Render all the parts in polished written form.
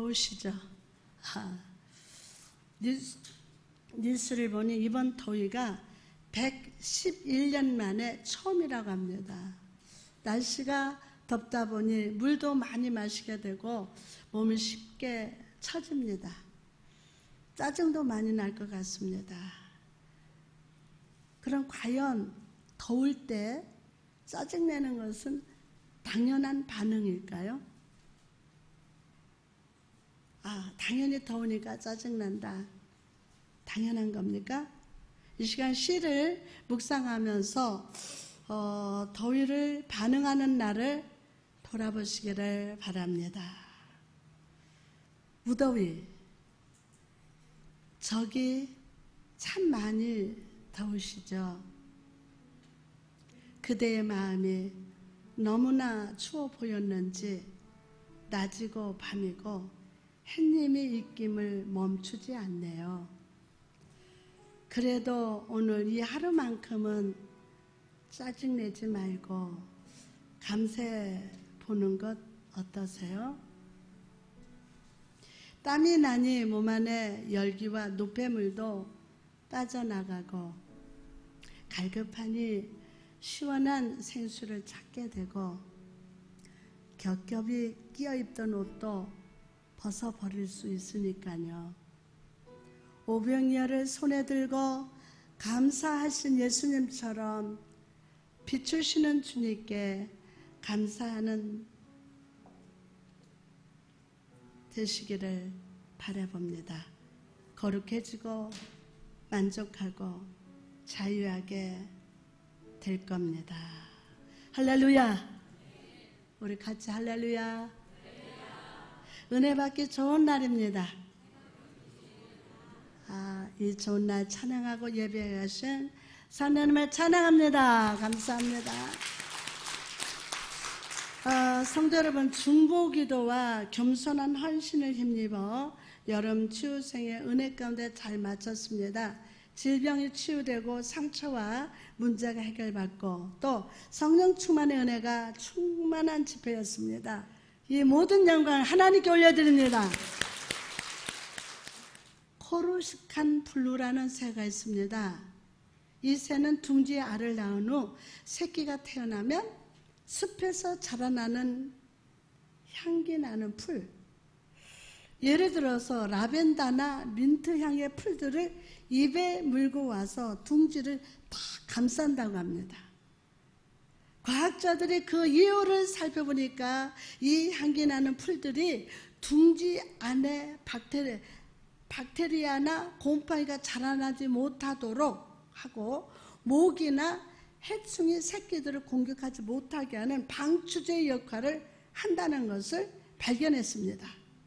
더우시죠? 뉴스를 보니 이번 더위가 111년 만에 처음이라고 합니다. 날씨가 덥다 보니 물도 많이 마시게 되고 몸이 쉽게 처집니다. 짜증도 많이 날 것 같습니다. 그럼 과연 더울 때 짜증내는 것은 당연한 반응일까요? 당연히 더우니까 짜증난다. 당연한 겁니까? 이 시간 시를 묵상하면서 더위를 반응하는 나를 돌아보시기를 바랍니다. 무더위, 저기 참 많이 더우시죠? 그대의 마음이 너무나 추워 보였는지 낮이고 밤이고 햇님이 입김을 멈추지 않네요. 그래도 오늘 이 하루만큼은 짜증내지 말고 감사해 보는 것 어떠세요? 땀이 나니 몸 안에 열기와 노폐물도 빠져나가고 갈급하니 시원한 생수를 찾게 되고 겹겹이 끼어 입던 옷도 벗어버릴 수 있으니까요. 오병이어를 손에 들고 감사하신 예수님처럼 비추시는 주님께 감사하는 되시기를 바라봅니다. 거룩해지고 만족하고 자유하게 될 겁니다. 할렐루야. 우리 같이 할렐루야. 은혜 받기 좋은 날입니다. 이 좋은 날 찬양하고 예배에 가신 하나님을 찬양합니다. 감사합니다. 성도 여러분, 중보기도와 겸손한 헌신을 힘입어 여름 치유생의 은혜 가운데 잘 마쳤습니다. 질병이 치유되고 상처와 문제가 해결받고 또 성령 충만의 은혜가 충만한 집회였습니다. 이 모든 영광을 하나님께 올려드립니다. 코르시칸 블루라는 새가 있습니다. 이 새는 둥지에 알을 낳은 후 새끼가 태어나면 숲에서 자라나는 향기 나는 풀, 예를 들어서 라벤더나 민트 향의 풀들을 입에 물고 와서 둥지를 다 감싼다고 합니다. 과학자들이 그 이유를 살펴보니까 이 향기 나는 풀들이 둥지 안에 박테리아나 곰팡이가 자라나지 못하도록 하고 모기나 해충이 새끼들을 공격하지 못하게 하는 방추제의 역할을 한다는 것을 발견했습니다.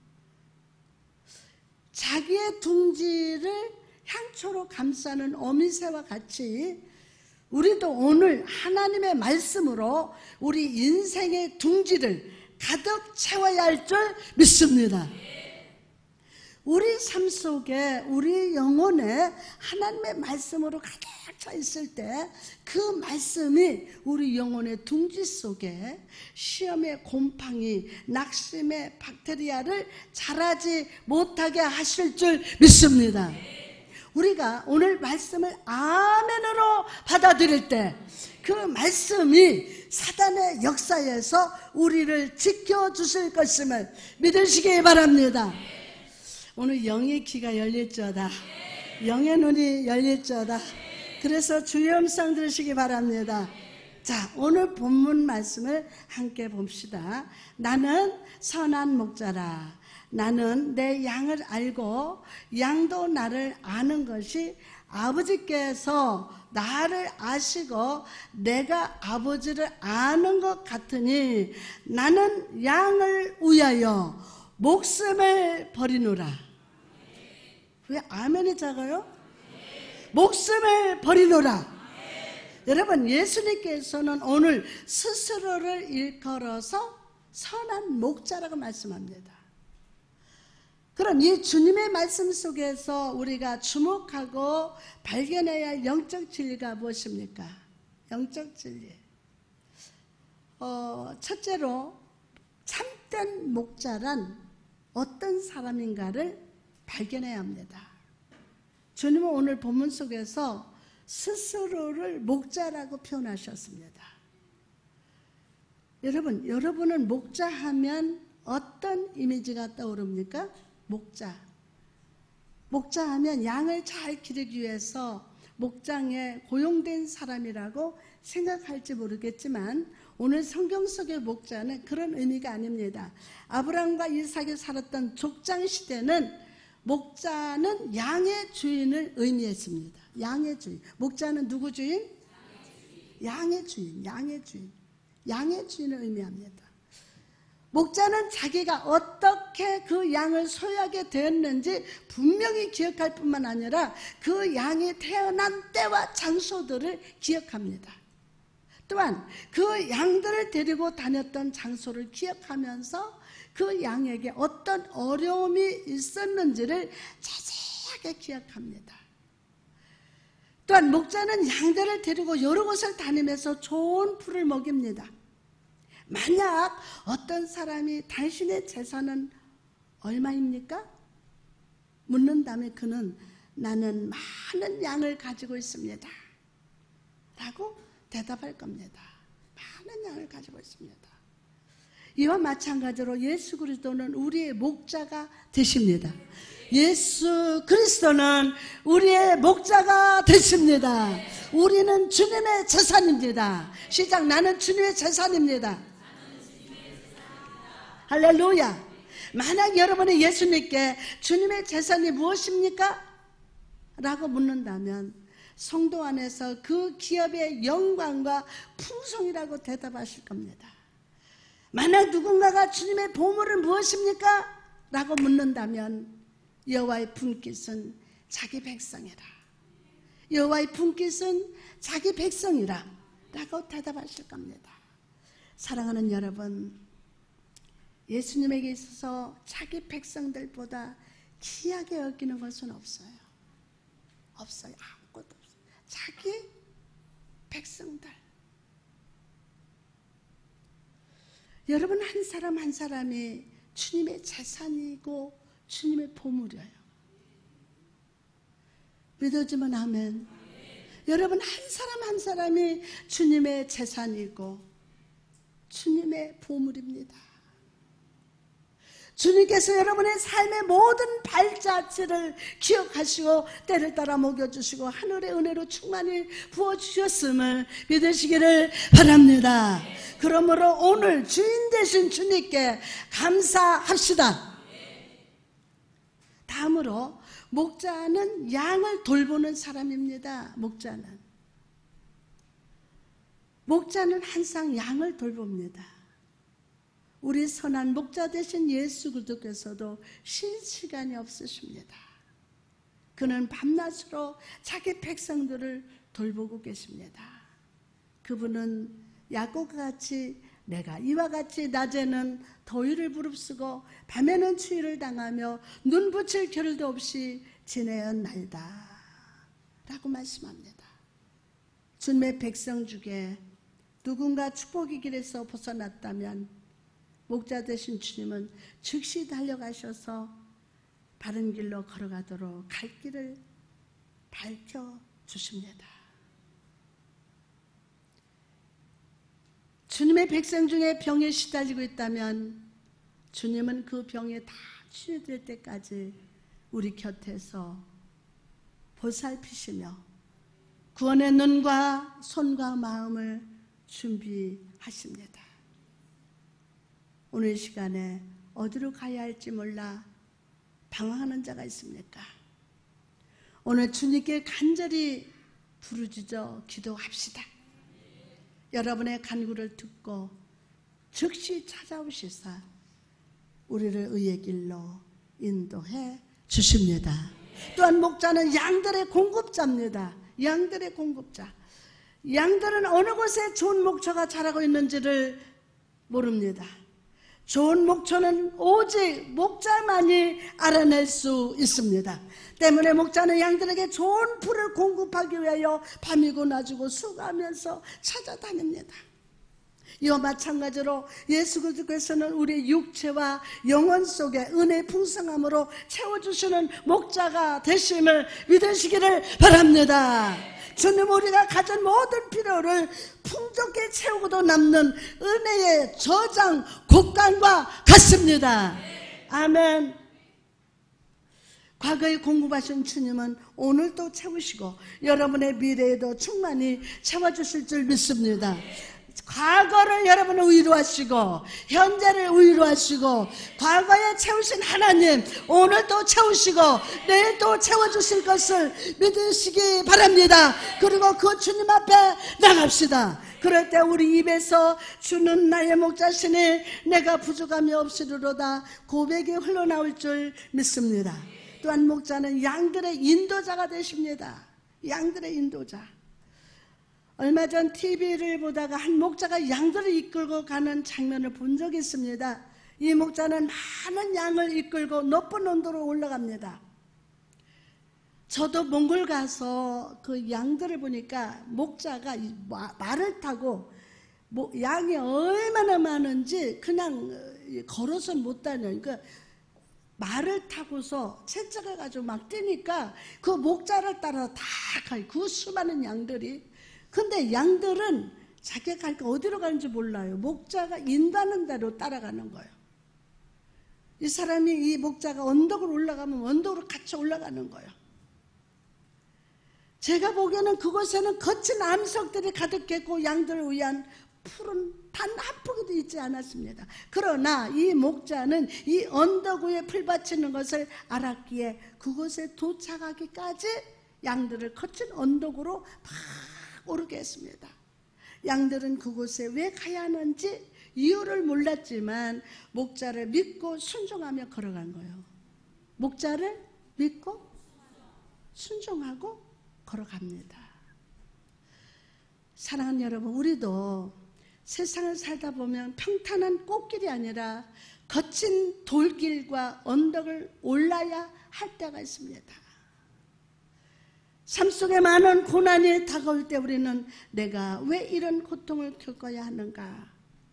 자기의 둥지를 향초로 감싸는 어미새와 같이 우리도 오늘 하나님의 말씀으로 우리 인생의 둥지를 가득 채워야 할 줄 믿습니다. 우리 삶 속에 우리 영혼에 하나님의 말씀으로 가득 차 있을 때 그 말씀이 우리 영혼의 둥지 속에 시험의 곰팡이, 낙심의 박테리아를 자라지 못하게 하실 줄 믿습니다. 우리가 오늘 말씀을 아멘으로 받아들일 때 그 말씀이 사단의 역사에서 우리를 지켜주실 것임을 믿으시기 바랍니다. 오늘 영의 귀가 열릴지어다. 영의 눈이 열릴지어다. 그래서 주의 음성 들으시기 바랍니다. 자, 오늘 본문 말씀을 함께 봅시다. 나는 선한 목자라. 나는 내 양을 알고 양도 나를 아는 것이 아버지께서 나를 아시고 내가 아버지를 아는 것 같으니 나는 양을 위하여 목숨을 버리노라. 왜 아멘이 작아요? 목숨을 버리노라. 여러분, 예수님께서는 오늘 스스로를 일컬어서 선한 목자라고 말씀합니다. 그럼 이 주님의 말씀 속에서 우리가 주목하고 발견해야 할 영적 진리가 무엇입니까? 영적 진리. 첫째로 참된 목자란 어떤 사람인가를 발견해야 합니다. 주님은 오늘 본문 속에서 스스로를 목자라고 표현하셨습니다. 여러분은 목자하면 어떤 이미지가 떠오릅니까? 목자하면 양을 잘 기르기 위해서 목장에 고용된 사람이라고 생각할지 모르겠지만 오늘 성경 속의 목자는 그런 의미가 아닙니다. 아브라함과 이삭이 살았던 족장 시대는 목자는 양의 주인을 의미했습니다. 양의 주인. 목자는 누구 주인? 양의 주인. 양의 주인을 의미합니다. 목자는 자기가 어떻게 그 양을 소유하게 되었는지 분명히 기억할 뿐만 아니라 그 양이 태어난 때와 장소들을 기억합니다. 또한 그 양들을 데리고 다녔던 장소를 기억하면서 그 양에게 어떤 어려움이 있었는지를 자세하게 기억합니다. 또한 목자는 양들을 데리고 여러 곳을 다니면서 좋은 풀을 먹입니다. 만약 어떤 사람이 당신의 재산은 얼마입니까? 묻는다면 그는 나는 많은 양을 가지고 있습니다 라고 대답할 겁니다. 많은 양을 가지고 있습니다. 이와 마찬가지로 예수 그리스도는 우리의 목자가 되십니다. 예수 그리스도는 우리의 목자가 되십니다. 우리는 주님의 재산입니다. 시작. 나는 주님의 재산입니다. 할렐루야. 만약 여러분이 예수님께 주님의 재산이 무엇입니까? 라고 묻는다면 성도 안에서 그 기업의 영광과 풍성이라고 대답하실 겁니다. 만약 누군가가 주님의 보물은 무엇입니까? 라고 묻는다면 여호와의 품깃은 자기 백성이라. 여호와의 품깃은 자기 백성이라 라고 대답하실 겁니다. 사랑하는 여러분, 예수님에게 있어서 자기 백성들보다 귀하게 여기는 것은 없어요. 없어요. 아무것도 없어요. 자기 백성들. 여러분 한 사람 한 사람이 주님의 재산이고 주님의 보물이에요. 믿어지면 아멘. 여러분 한 사람 한 사람이 주님의 재산이고 주님의 보물입니다. 주님께서 여러분의 삶의 모든 발자취를 기억하시고 때를 따라 먹여주시고 하늘의 은혜로 충만히 부어주셨음을 믿으시기를 바랍니다. 그러므로 오늘 주인 되신 주님께 감사합시다. 다음으로 목자는 양을 돌보는 사람입니다. 목자는 항상 양을 돌봅니다. 우리 선한 목자 되신 예수 그리스도께서도 쉴 시간이 없으십니다. 그는 밤낮으로 자기 백성들을 돌보고 계십니다. 그분은 야곱과 같이 내가 이와 같이 낮에는 더위를 무릅쓰고 밤에는 추위를 당하며 눈 붙일 겨를도 없이 지내었나이다 라고 말씀합니다. 주님의 백성 중에 누군가 축복의 길에서 벗어났다면 목자 되신 주님은 즉시 달려가셔서 바른 길로 걸어가도록 갈 길을 밝혀주십니다. 주님의 백성 중에 병에 시달리고 있다면 주님은 그 병에 다 치유될 때까지 우리 곁에서 보살피시며 구원의 눈과 손과 마음을 준비하십니다. 오늘 시간에 어디로 가야 할지 몰라 방황하는 자가 있습니까? 오늘 주님께 간절히 부르짖어 기도합시다. 여러분의 간구를 듣고 즉시 찾아오시사 우리를 의의 길로 인도해 주십니다. 또한 목자는 양들의 공급자입니다. 양들의 공급자. 양들은 어느 곳에 좋은 목초가 자라고 있는지를 모릅니다. 좋은 목초는 오직 목자만이 알아낼 수 있습니다. 때문에 목자는 양들에게 좋은 풀을 공급하기 위하여 밤이고 낮이고 수고하면서 찾아다닙니다. 이와 마찬가지로 예수 그리스도께서는 우리 육체와 영혼 속에 은혜의 풍성함으로 채워주시는 목자가 되심을 믿으시기를 바랍니다. 주님, 우리가 가진 모든 필요를 풍족히 채우고도 남는 은혜의 저장 곡간과 같습니다. 아멘. 과거에 공급하신 주님은 오늘도 채우시고 여러분의 미래에도 충만히 채워주실 줄 믿습니다. 과거를 여러분을 위로하시고 현재를 위로하시고 과거에 채우신 하나님 오늘도 채우시고 내일도 채워주실 것을 믿으시기 바랍니다. 그리고 그 주님 앞에 나갑시다. 그럴 때 우리 입에서 주는 나의 목자시니 내가 부족함이 없으리로다 고백이 흘러나올 줄 믿습니다. 또한 목자는 양들의 인도자가 되십니다. 양들의 인도자. 얼마 전 TV를 보다가 한 목자가 양들을 이끌고 가는 장면을 본 적이 있습니다. 이 목자는 많은 양을 이끌고 높은 언덕으로 올라갑니다. 저도 몽골 가서 그 양들을 보니까 목자가 말을 타고 양이 얼마나 많은지 그냥 걸어서 못 다녀요. 그러니까 말을 타고서 채찍을 가지고 막 뛰니까 그 목자를 따라 다 가요. 그 수많은 양들이. 근데 양들은 자기가 갈까 어디로 가는지 몰라요. 목자가 인도하는 대로 따라가는 거예요. 이 사람이 이 목자가 언덕으로 올라가면 언덕으로 같이 올라가는 거예요. 제가 보기에는 그곳에는 거친 암석들이 가득했고 양들을 위한 풀은 단 한 포기도 있지 않았습니다. 그러나 이 목자는 이 언덕 위에 풀 받치는 것을 알았기에 그곳에 도착하기까지 양들을 거친 언덕으로 막 오르게 했습니다. 양들은 그곳에 왜 가야 하는지 이유를 몰랐지만 목자를 믿고 순종하며 걸어간 거예요. 목자를 믿고 순종하고 걸어갑니다. 사랑하는 여러분, 우리도 세상을 살다 보면 평탄한 꽃길이 아니라 거친 돌길과 언덕을 올라야 할 때가 있습니다. 삶 속에 많은 고난이 다가올 때 우리는 내가 왜 이런 고통을 겪어야 하는가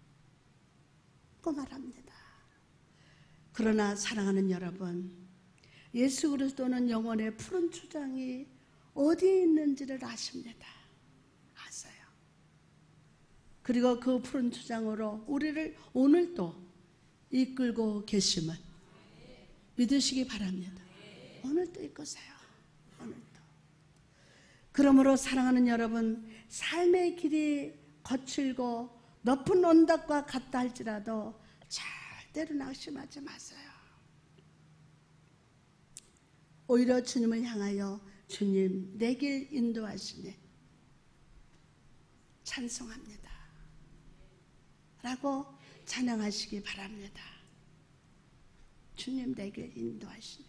고 말합니다. 그러나 사랑하는 여러분, 예수 그리스도는 영혼의 푸른 초장이 어디에 있는지를 아십니다. 아세요. 그리고 그 푸른 초장으로 우리를 오늘도 이끌고 계심을 믿으시기 바랍니다. 오늘도 이끄세요. 오늘도. 그러므로 사랑하는 여러분, 삶의 길이 거칠고 높은 언덕과 같다 할지라도 절대로 낙심하지 마세요. 오히려 주님을 향하여 주님 내 길 인도하시네 찬송합니다 라고 찬양하시기 바랍니다. 주님 내 길 인도하시네.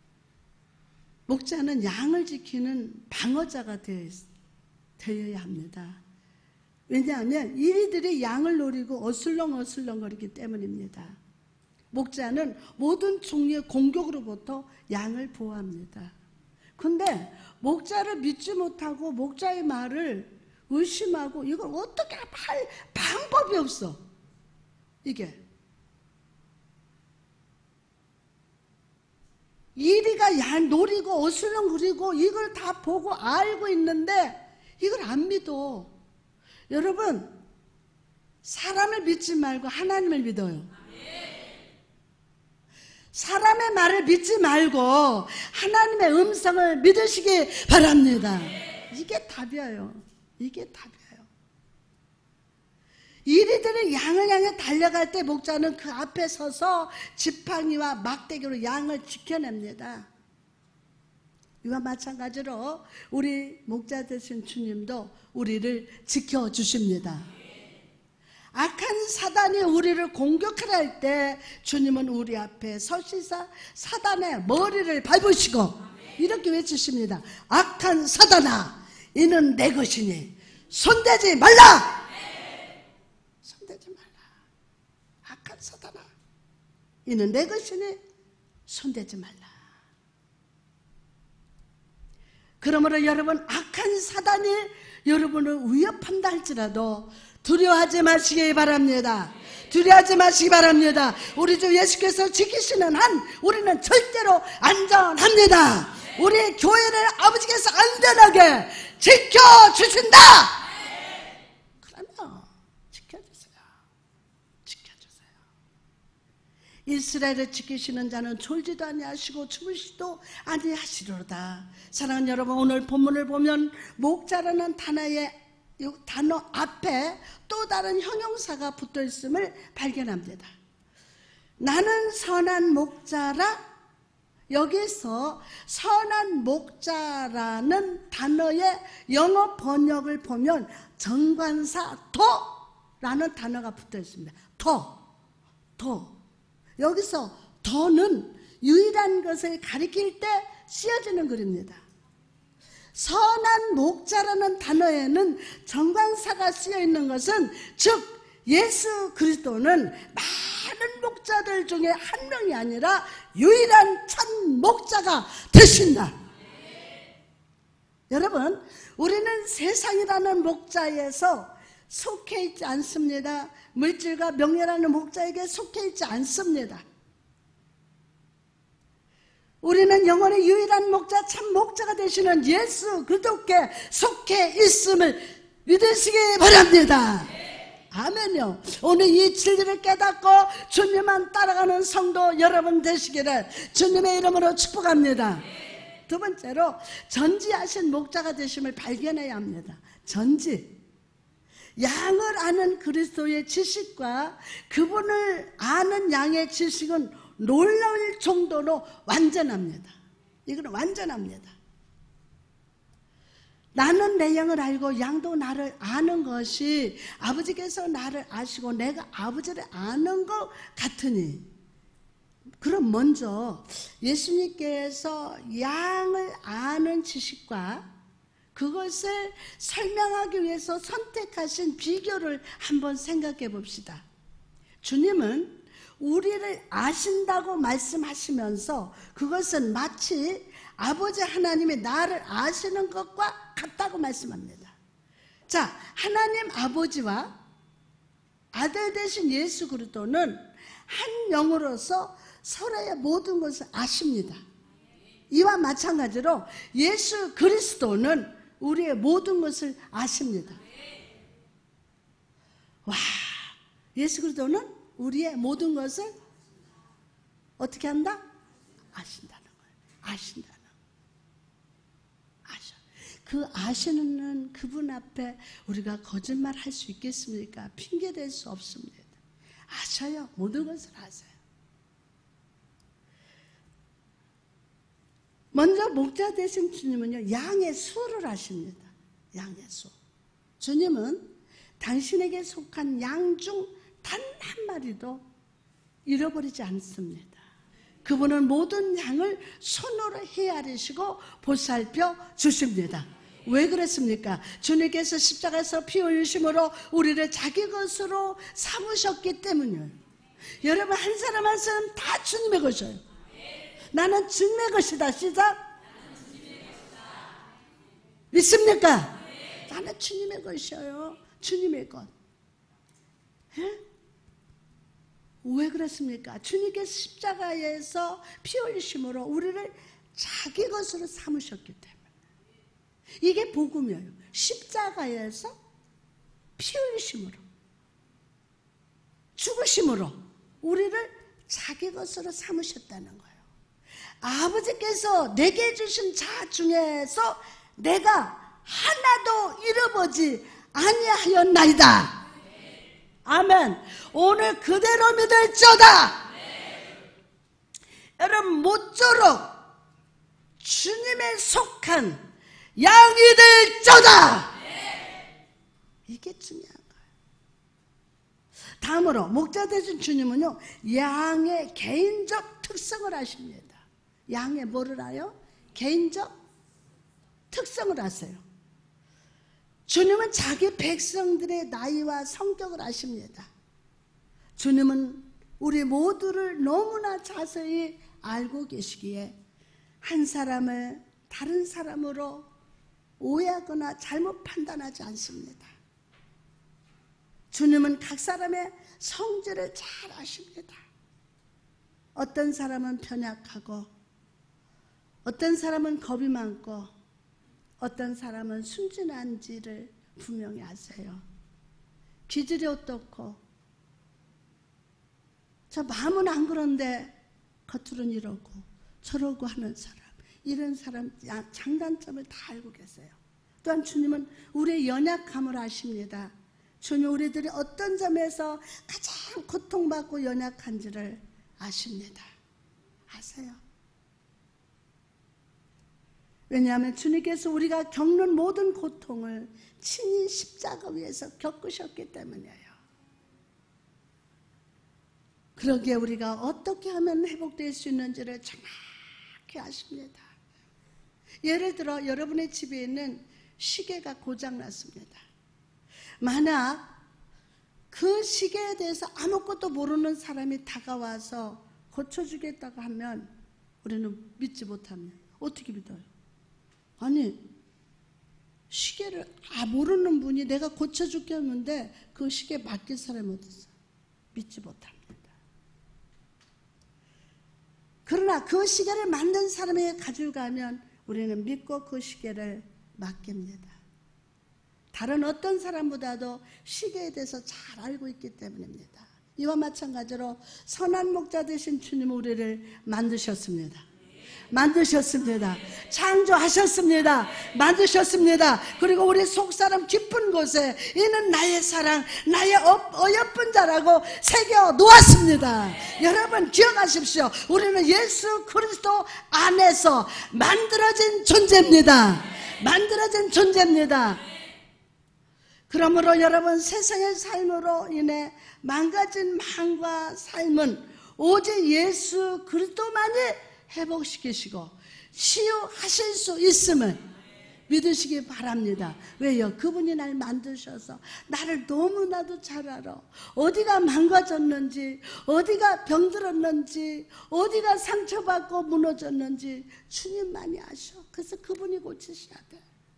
목자는 양을 지키는 방어자가 되어야 합니다. 왜냐하면 이들이 양을 노리고 어슬렁어슬렁거리기 때문입니다. 목자는 모든 종류의 공격으로부터 양을 보호합니다. 근데 목자를 믿지 못하고 목자의 말을 의심하고 이걸 어떻게 할 방법이 없어. 이게 이리가 양 노리고 어슬렁거리고 이걸 다 보고 알고 있는데 이걸 안 믿어. 여러분, 사람을 믿지 말고 하나님을 믿어요. 사람의 말을 믿지 말고 하나님의 음성을 믿으시기 바랍니다. 이게 답이에요. 이게 답이에요. 이리들은 양을 향해 달려갈 때 목자는 그 앞에 서서 지팡이와 막대기로 양을 지켜냅니다. 이와 마찬가지로 우리 목자 되신 주님도 우리를 지켜주십니다. 악한 사단이 우리를 공격하려 할 때 주님은 우리 앞에 서시사 사단의 머리를 밟으시고 이렇게 외치십니다. 악한 사단아, 이는 내 것이니 손대지 말라. 손대지 말라. 악한 사단아, 이는 내 것이니 손대지 말라. 그러므로 여러분, 악한 사단이 여러분을 위협한다 할지라도 두려워하지 마시기 바랍니다. 두려워하지 마시기 바랍니다. 우리 주 예수께서 지키시는 한 우리는 절대로 안전합니다. 우리 교회를 아버지께서 안전하게 지켜주신다. 그러면 지켜주세요. 지켜주세요. 이스라엘을 지키시는 자는 졸지도 아니하시고 주무시도 아니하시리로다. 사랑하는 여러분, 오늘 본문을 보면 목자라는 단어 앞에 또 다른 형용사가 붙어 있음을 발견합니다. 나는 선한 목자라. 여기서 선한 목자라는 단어의 영어 번역을 보면 정관사 더라는 단어가 붙어 있습니다. 더. 여기서 더는 유일한 것을 가리킬 때 쓰여지는 글입니다. 선한 목자라는 단어에는 정관사가 쓰여 있는 것은 즉 예수 그리스도는 많은 목자들 중에 한 명이 아니라 유일한 참 목자가 되신다. 여러분, 우리는 세상이라는 목자에서 속해 있지 않습니다. 물질과 명예라는 목자에게 속해 있지 않습니다. 우리는 영원히 유일한 목자, 참 목자가 되시는 예수 그리스도께 속해 있음을 믿으시기 바랍니다. 아멘요. 오늘 이 진리를 깨닫고 주님만 따라가는 성도 여러분 되시기를 주님의 이름으로 축복합니다. 두 번째로 전지하신 목자가 되심을 발견해야 합니다. 전지. 양을 아는 그리스도의 지식과 그분을 아는 양의 지식은 놀라울 정도로 완전합니다. 이거는 완전합니다. 나는 내 양을 알고 양도 나를 아는 것이 아버지께서 나를 아시고 내가 아버지를 아는 것 같으니, 그럼 먼저 예수님께서 양을 아는 지식과 그것을 설명하기 위해서 선택하신 비결을 한번 생각해 봅시다. 주님은 우리를 아신다고 말씀하시면서 그것은 마치 아버지 하나님이 나를 아시는 것과 같다고 말씀합니다. 자, 하나님 아버지와 아들 되신 예수 그리스도는 한 영으로서 서로의 모든 것을 아십니다. 이와 마찬가지로 예수 그리스도는 우리의 모든 것을 아십니다. 와, 예수 그리스도는 우리의 모든 것을 어떻게 한다? 아신다는 거예요. 아신다는 거예요. 아셔. 그 아시는 그분 앞에 우리가 거짓말 할 수 있겠습니까? 핑계 댈 수 없습니다. 아셔요. 모든 것을 아세요. 먼저 목자 되신 주님은요, 양의 수를 아십니다. 양의 수. 주님은 당신에게 속한 양 중 단 한 마리도 잃어버리지 않습니다. 그분은 모든 양을 손으로 헤아리시고 보살펴 주십니다. 왜 그랬습니까? 주님께서 십자가에서 피 흘리심으로 우리를 자기 것으로 삼으셨기 때문이에요. 여러분, 한 사람 한 사람 다 주님의 것이에요. 나는 주님의 것이다. 시작. 믿습니까? 나는 주님의 것이에요. 주님의 것. 예? 왜 그렇습니까? 주님께서 십자가에서 피 흘리심으로 우리를 자기 것으로 삼으셨기 때문에. 이게 복음이에요. 십자가에서 피 흘리심으로, 죽으심으로 우리를 자기 것으로 삼으셨다는 거예요. 아버지께서 내게 주신 자 중에서 내가 하나도 잃어보지 아니하였나이다. 아멘. 오늘 그대로 믿을지어다. 여러분, 모쪼록 주님에 속한 양이 될지어다. 이게 중요한 거예요. 다음으로 목자 되신 주님은요, 양의 개인적 특성을 아십니다. 양의 뭐를 알아요? 개인적 특성을 아세요. 주님은 자기 백성들의 나이와 성격을 아십니다. 주님은 우리 모두를 너무나 자세히 알고 계시기에 한 사람을 다른 사람으로 오해하거나 잘못 판단하지 않습니다. 주님은 각 사람의 성질을 잘 아십니다. 어떤 사람은 편약하고, 어떤 사람은 겁이 많고, 어떤 사람은 순진한지를 분명히 아세요. 기질이 어떻고, 저 마음은 안 그런데 겉으로는 이러고 저러고 하는 사람, 이런 사람 장단점을 다 알고 계세요. 또한 주님은 우리의 연약함을 아십니다. 주님 우리들이 어떤 점에서 가장 고통받고 연약한지를 아십니다. 아세요. 왜냐하면 주님께서 우리가 겪는 모든 고통을 친히 십자가 위에서 겪으셨기 때문이에요. 그러기에 우리가 어떻게 하면 회복될 수 있는지를 정확히 아십니다. 예를 들어 여러분의 집에 있는 시계가 고장났습니다. 만약 그 시계에 대해서 아무것도 모르는 사람이 다가와서 고쳐주겠다고 하면 우리는 믿지 못합니다. 어떻게 믿어요? 아니, 시계를 모르는 분이 내가 고쳐줄게 했는데 그 시계 맡길 사람이 어디 있어요? 믿지 못합니다. 그러나 그 시계를 만든 사람에게 가지고 가면 우리는 믿고 그 시계를 맡깁니다. 다른 어떤 사람보다도 시계에 대해서 잘 알고 있기 때문입니다. 이와 마찬가지로 선한 목자 되신 주님은 우리를 만드셨습니다. 만드셨습니다. 창조하셨습니다. 만드셨습니다. 그리고 우리 속사람 깊은 곳에 이는 나의 사랑, 나의 어여쁜 자라고 새겨 놓았습니다. 여러분 기억하십시오. 우리는 예수 그리스도 안에서 만들어진 존재입니다. 만들어진 존재입니다. 그러므로 여러분 세상의 삶으로 인해 망가진 마음과 삶은 오직 예수 그리스도만이 회복시키시고 치유하실 수 있음을 믿으시기 바랍니다. 왜요? 그분이 날 만드셔서 나를 너무나도 잘 알아. 어디가 망가졌는지, 어디가 병들었는지, 어디가 상처받고 무너졌는지 주님만이 아셔. 그래서 그분이 고치셔야 돼.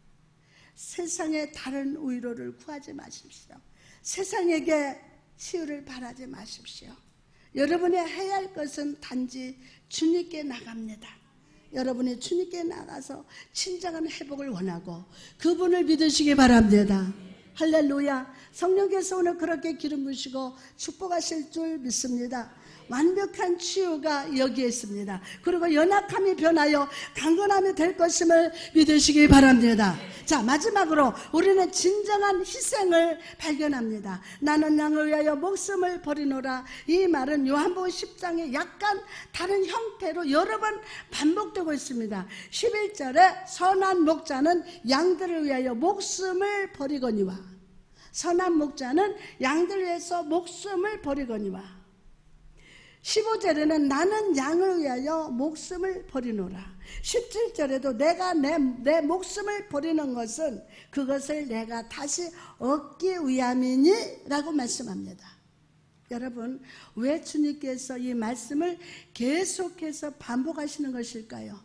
세상에 다른 위로를 구하지 마십시오. 세상에게 치유를 바라지 마십시오. 여러분이 해야 할 것은 단지 주님께 나갑니다. 여러분이 주님께 나가서 진정한 회복을 원하고 그분을 믿으시기 바랍니다. 할렐루야. 성령께서 오늘 그렇게 기름 부으시고 축복하실 줄 믿습니다. 완벽한 치유가 여기에 있습니다. 그리고 연약함이 변하여 강건함이 될 것임을 믿으시기 바랍니다. 자, 마지막으로 우리는 진정한 희생을 발견합니다. 나는 양을 위하여 목숨을 버리노라. 이 말은 요한복음 10장에 약간 다른 형태로 여러 번 반복되고 있습니다. 11절에 선한 목자는 양들을 위하여 목숨을 버리거니와, 선한 목자는 양들을 위해서 목숨을 버리거니와, 15절에는 나는 양을 위하여 목숨을 버리노라. 17절에도 내가 내 목숨을 버리는 것은 그것을 내가 다시 얻기 위함이니 라고 말씀합니다. 여러분, 왜 주님께서 이 말씀을 계속해서 반복하시는 것일까요?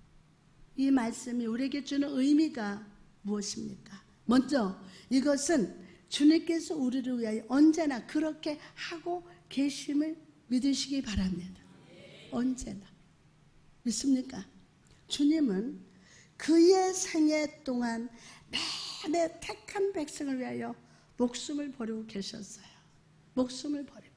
이 말씀이 우리에게 주는 의미가 무엇입니까? 먼저 이것은 주님께서 우리를 위하여 언제나 그렇게 하고 계심을 믿으시기 바랍니다. 언제나. 믿습니까? 주님은 그의 생애 동안 매매 택한 백성을 위하여 목숨을 버리고 계셨어요. 목숨을 버리고.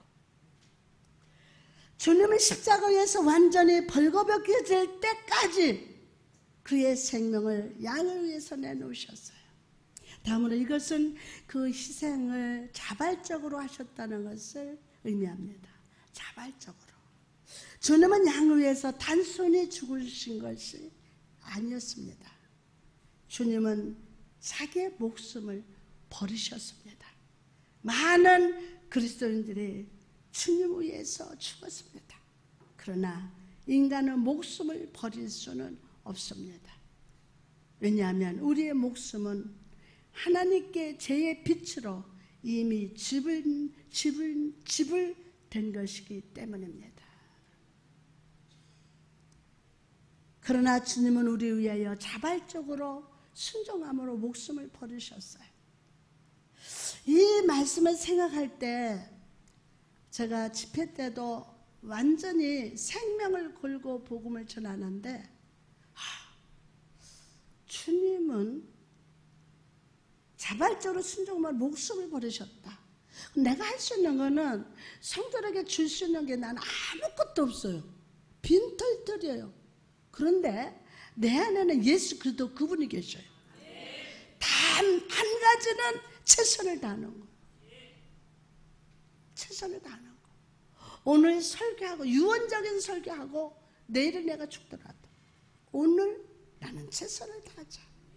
주님은 십자가에서 완전히 벌거벗겨질 때까지 그의 생명을 양을 위해서 내놓으셨어요. 다음으로 이것은 그 희생을 자발적으로 하셨다는 것을 의미합니다. 자발적으로. 주님은 양을 위해서 단순히 죽으신 것이 아니었습니다. 주님은 자기의 목숨을 버리셨습니다. 많은 그리스도인들이 주님 위해서 죽었습니다. 그러나 인간은 목숨을 버릴 수는 없습니다. 왜냐하면 우리의 목숨은 하나님께 죄의 빛으로 이미 집을 된 것이기 때문입니다. 그러나 주님은 우리 위하여 자발적으로 순종함으로 목숨을 버리셨어요. 이 말씀을 생각할 때 제가 집회 때도 완전히 생명을 걸고 복음을 전하는데 주님은 자발적으로 순종만 목숨을 버리셨다. 내가 할 수 있는 거는 성도에게 줄 수 있는 게 난 아무것도 없어요. 빈털털이에요. 그런데 내 안에는 예수 그리스도 그분이 계셔요. 단 한 가지는 최선을 다하는 거. 최선을 다하는 거. 오늘 설교하고 유언적인 설교하고 내일은 내가 죽더라도 오늘 나는 최선을 다하자.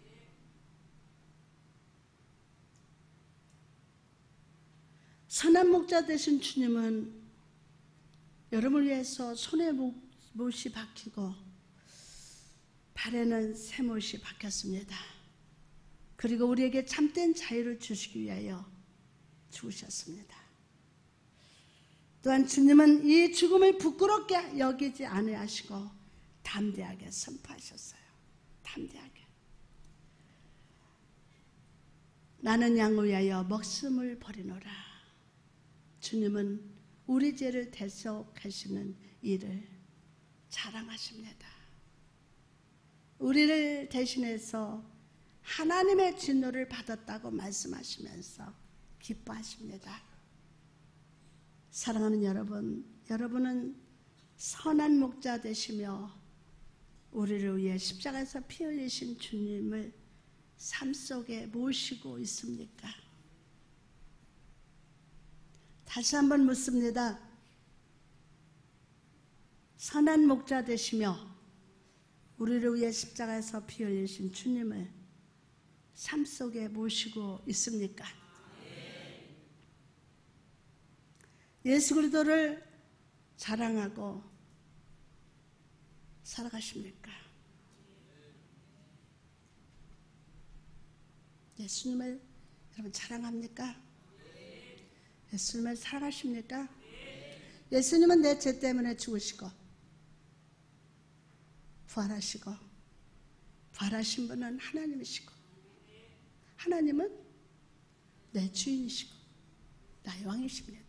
선한 목자 되신 주님은 여러분을 위해서 손에 못이 박히고 발에는 쇠못이 박혔습니다. 그리고 우리에게 참된 자유를 주시기 위하여 죽으셨습니다. 또한 주님은 이 죽음을 부끄럽게 여기지 아니하시고 담대하게 선포하셨어요. 담대하게. 나는 양을 위하여 목숨을 버리노라. 주님은 우리 죄를 대속하시는 일을 자랑하십니다. 우리를 대신해서 하나님의 진노를 받았다고 말씀하시면서 기뻐하십니다. 사랑하는 여러분, 여러분은 선한 목자 되시며 우리를 위해 십자가에서 피 흘리신 주님을 삶 속에 모시고 있습니까? 다시 한번 묻습니다. 선한 목자 되시며 우리를 위해 십자가에서 피 흘리신 주님을 삶 속에 모시고 있습니까? 예수 그리스도를 자랑하고 살아가십니까? 예수님을 여러분 자랑합니까? 예수님을 사랑하십니까? 예수님은 내 죄 때문에 죽으시고 부활하시고 부활하신 분은 하나님이시고 하나님은 내 주인이시고 나의 왕이십니다.